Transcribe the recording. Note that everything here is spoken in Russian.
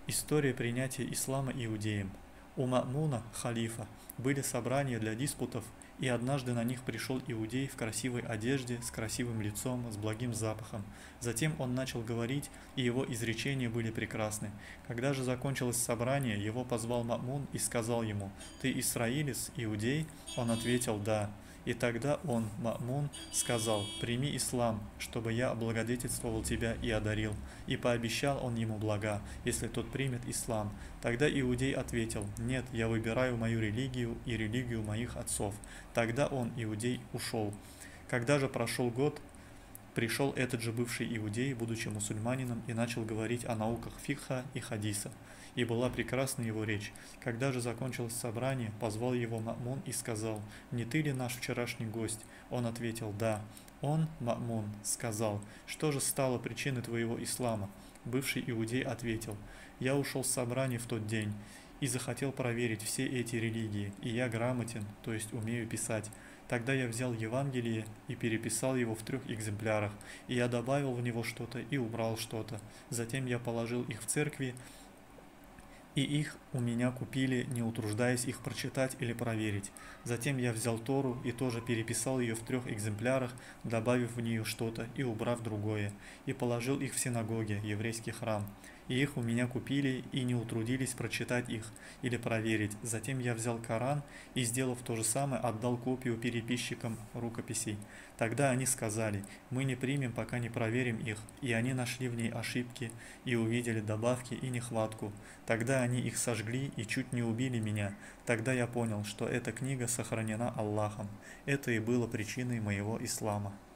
История принятия ислама иудеем. У Ма'муна, халифа, были собрания для диспутов, и однажды на них пришел иудей в красивой одежде, с красивым лицом, с благим запахом. Затем он начал говорить, и его изречения были прекрасны. Когда же закончилось собрание, его позвал Ма'мун и сказал ему: «Ты исраилец, иудей?» Он ответил: «Да». И тогда он, Ма'мун, сказал: «Прими ислам, чтобы я облагодетельствовал тебя и одарил». И пообещал он ему блага, если тот примет ислам. Тогда иудей ответил: «Нет, я выбираю мою религию и религию моих отцов». Тогда он, иудей, ушел. Когда же прошел год, пришел этот же бывший иудей, будучи мусульманином, и начал говорить о науках фикха и хадиса. И была прекрасна его речь. Когда же закончилось собрание, позвал его Ма'мун и сказал: «Не ты ли наш вчерашний гость?» Он ответил: «Да». Он, Ма'мун, сказал: «Что же стало причиной твоего ислама?» Бывший иудей ответил: «Я ушел с собрания в тот день и захотел проверить все эти религии, и я грамотен, то есть умею писать. Тогда я взял Евангелие и переписал его в 3 экземплярах, и я добавил в него что-то и убрал что-то. Затем я положил их в церкви, и их у меня купили, не утруждаясь их прочитать или проверить. Затем я взял Тору и тоже переписал ее в 3 экземплярах, добавив в нее что-то и убрав другое, и положил их в синагоге, еврейский храм. И их у меня купили и не утрудились прочитать их или проверить. Затем я взял Коран и, сделав то же самое, отдал копию переписчикам рукописей. Тогда они сказали: «Мы не примем, пока не проверим их». И они нашли в ней ошибки и увидели добавки и нехватку. Тогда они их сожгли и чуть не убили меня. Тогда я понял, что эта книга сохранена Аллахом. Это и было причиной моего ислама.